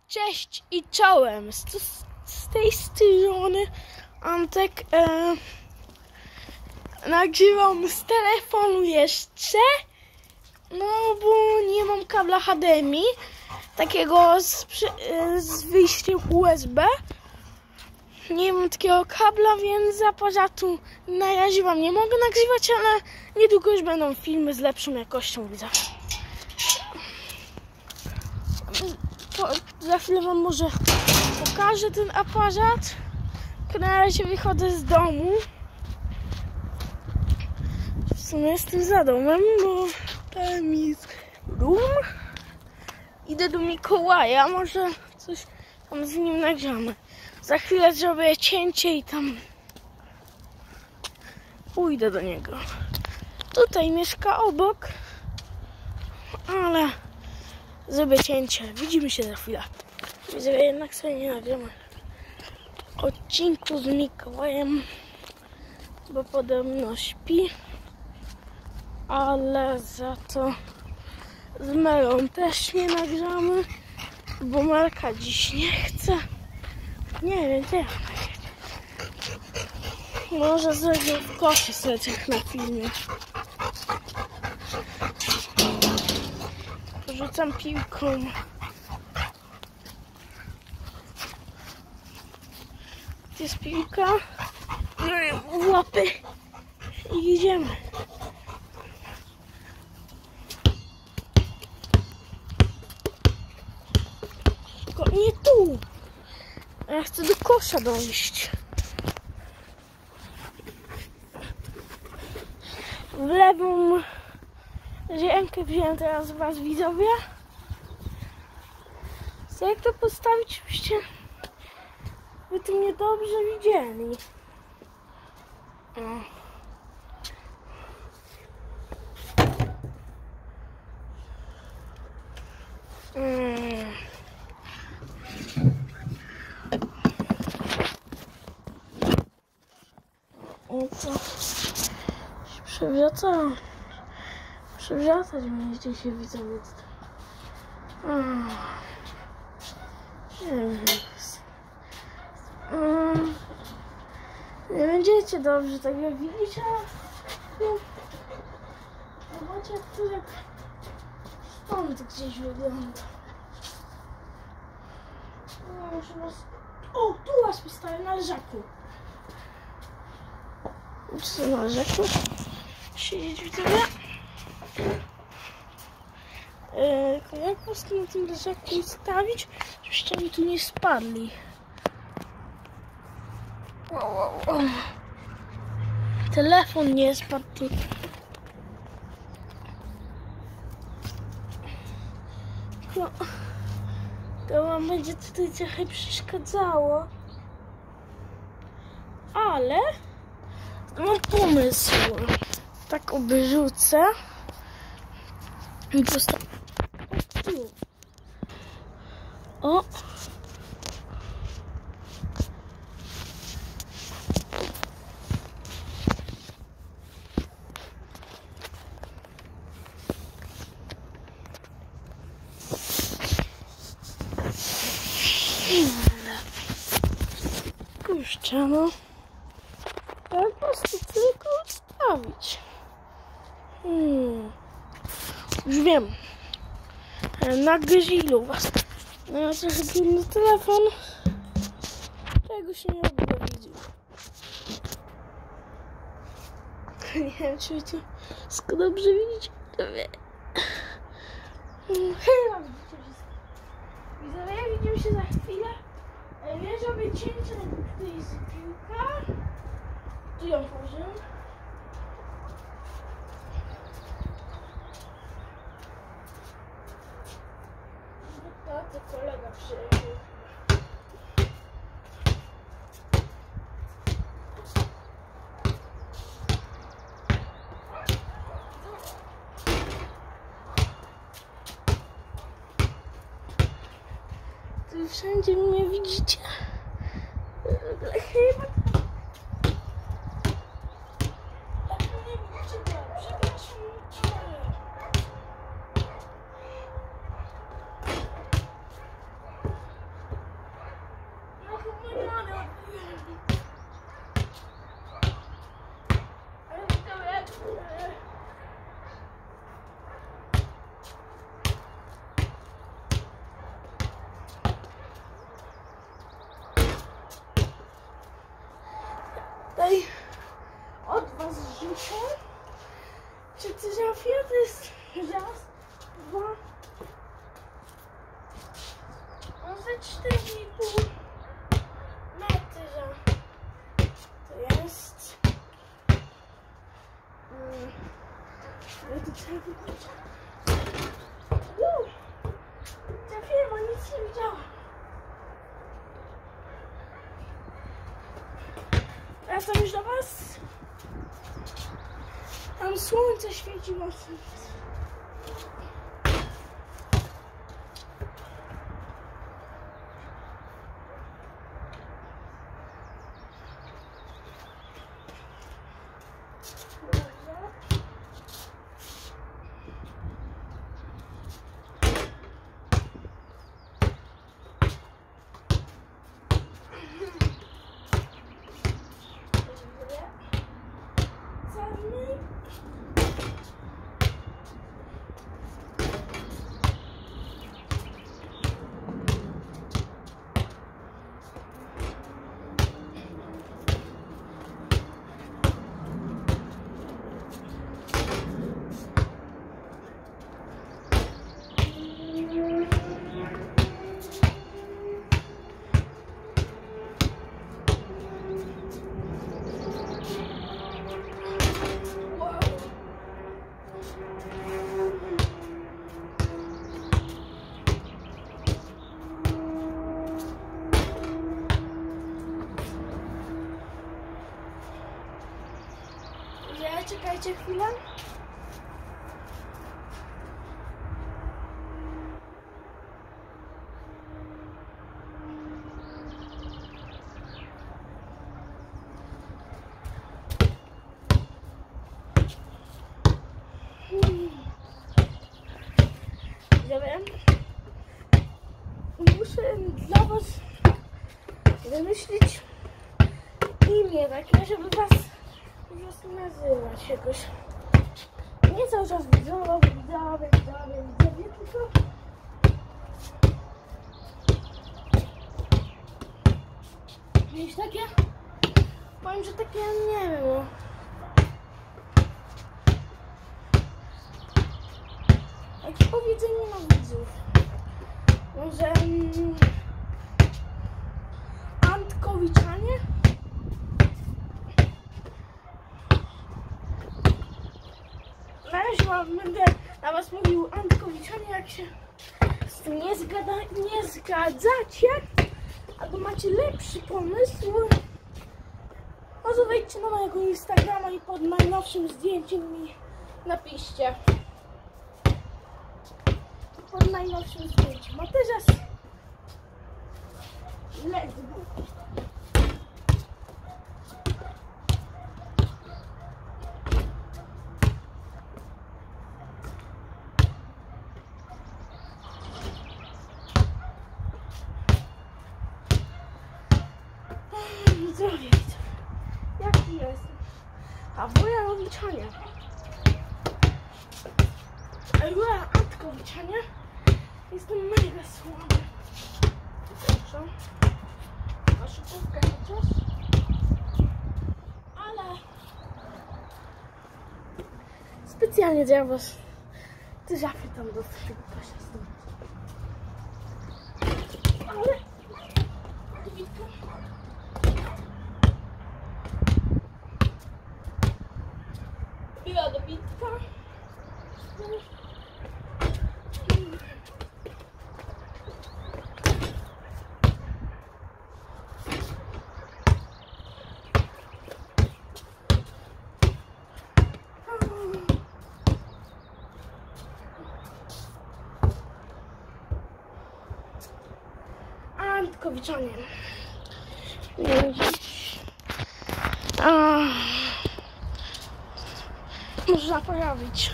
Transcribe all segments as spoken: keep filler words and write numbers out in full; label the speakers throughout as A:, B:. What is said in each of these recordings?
A: Cześć i czołem, z, z tej strony Antek. E, nagrywam z telefonu jeszcze, no bo nie mam kabla H D M I, takiego z, z wyjściem U S B. Nie mam takiego kabla, więc aparatu na razie wam nie mogę nagrywać, ale niedługo już będą filmy z lepszą jakością, widzę. To za chwilę wam może pokażę ten aparat. Na razie wychodzę z domu. W sumie jestem za domem, bo tam jest dom. Idę do Mikołaja, może coś tam z nim nagramy. Za chwilę zrobię cięcie i tam pójdę do niego. Tutaj mieszka obok, ale zrobię cięcie. Widzimy się za chwilę. Widzę, jednak sobie nie nagramy odcinku z Mikołajem, bo podobno śpi, ale za to z Melą też nie nagramy, bo Melka dziś nie chce. Nie wiem, gdzie ja nagrać. Może zrobię w koszy slecach na filmie. Rzucam piłką. Tu jest piłka. W łapy. I idziemy. Tylko nie tu. Ja chcę do kosza dojść. W lewą rękę wziąłem teraz was, widzowie. Co, jak to postawić, żebyście wy tu mnie dobrze widzieli. O. Mm. O co? Się przewraca. Przewracać mnie się widzowie. Mm. Nie wiem. Mm. Nie będziecie dobrze tego widzieć, ale zobaczcie, jak to jak stąd gdzieś wygląda. No, muszę was... O, tu was postawię na leżaku. Co na leżaku? Siedzieć, widzowie. Yy, jak was na tym leżaku ustawić, żebyście mi tu nie spadli. Wow, wow, wow. Telefon nie spadł tu. No, to wam będzie tutaj trochę przeszkadzało. Ale mam pomysł. Tak obrzucę. I postawię. O! Kurczę, no. Tak po prostu tylko ustawić. Hmm. Już wiem. Na grillu was. No ja trochę pilny telefon. Tego się nie ogólnie widzi. Nie wiem, czy to wszystko dobrze widzicie. Chyba widzicie wszystko. Widzowie, widzimy się za chwilę. Ja zrobię cięcie, tu jest piłka. Tu ją położę. To kolega przyjechał. Tu wszędzie mnie widzicie. Chyba. Nie widzicie, przepraszam. proszę. Czy ty Zofia? To jest raz, dwa, może cztery i pół metra. To jest... Hmm. Ale to trzeba wykuć. Uuu! Ta firma nic nie widziała. Wracam już do was. Tam słońce świeci mocno. Czekajcie chwilę. Hmm. Ja wiem. Muszę dla was wymyślić imię takie, żeby was po prostu nazywać jakoś. Nie cały czas widzowie, widzowie, widzowie, widzowie, tylko jakieś takie, powiem, że takie, nie wiem, no. Jakieś powiedzenie na widzów. Może um, Antkowiczanie? Na razie będę na was mówił Antkowiczanie, jak się z tym nie, zgada, nie zgadzacie, albo macie lepszy pomysł, no to wejdźcie na mojego Instagrama i pod najnowszym zdjęciem mi napiszcie. Pod najnowszym zdjęciem. A teraz let's go. Zdrowie, jaki jest? A wuja Antkowiczania. A wuja Antkowiczania jestem mega słaby. Proszę. A szybówkę chociaż? Ale specjalnie dla was te żafy tam do szybko się stąd. Ale dobitka. Biła dobitka. Antkowiczanie. A, można pojawić.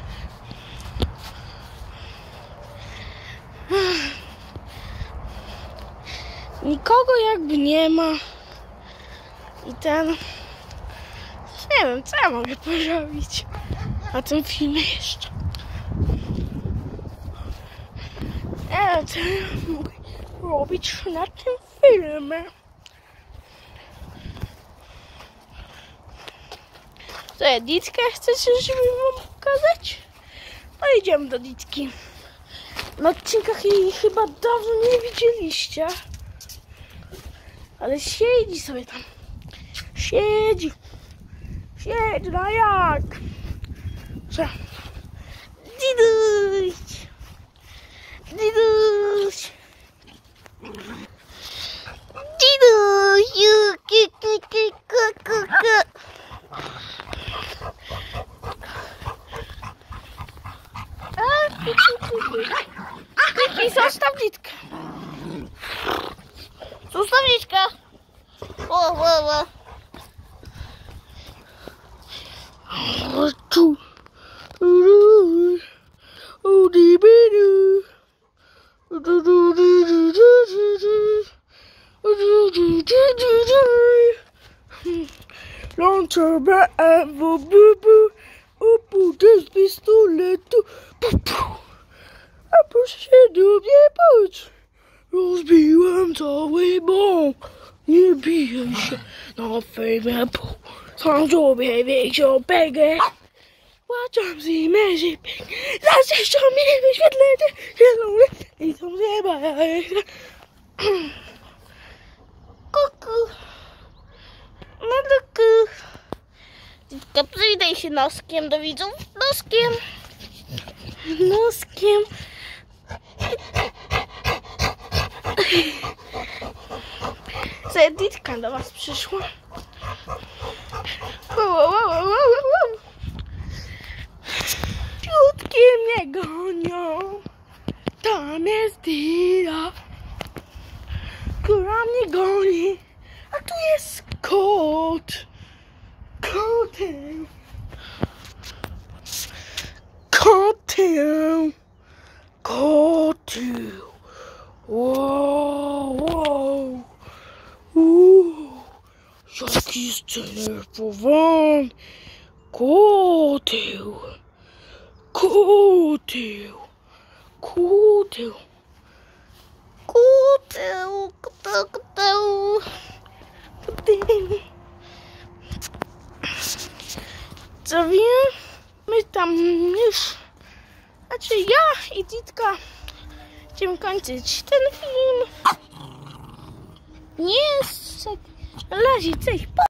A: Nikogo jakby nie ma. I ten... Nie wiem, co ja mogę pojawić na tym filmie jeszcze. Nie wiem, co ja mogę robić na tym filmie. Co, Ditkę chcecie, żeby wam pokazać? No idziemy do Ditki. Na odcinkach jej chyba dawno nie widzieliście. Ale siedzi sobie tam. Siedzi. Siedzi, no jak? Że... Diduś. Diduś. Diduś. Kiki, zostaw Ditkę. Zostaw Ditkę. O, o, o. Tu. Lancia B M W, opójdę z pistoletu, a proszę się do mnie patrz. Rozbiłem cały bąk, nie bijaj się na fejmie, sam sobie większą pegę. Płaczam z imerzy pięknie, zaczeszczą mi wyświetlenie zielone i są nieba. Kuku, maluku. Ditka, przyjdaj się noskiem do widzów, noskiem, noskiem. Co, Ditka do was przyszła? Wow, wow, wow, wow, wow. Ciutkie mnie gonią. Tam jest Dira, która mnie goni. A tu jest kot. Kotem. Kotem. Kotem. Wow, wow. Uuu, jaki zdenerwowany. Koteł. Koteł. Koteł. Koteł. Koteł. Koteł. Koteł. Co wiem? My tam już, znaczy ja i Ditka chcemy kończyć ten film. Nie jest, razie, cześć.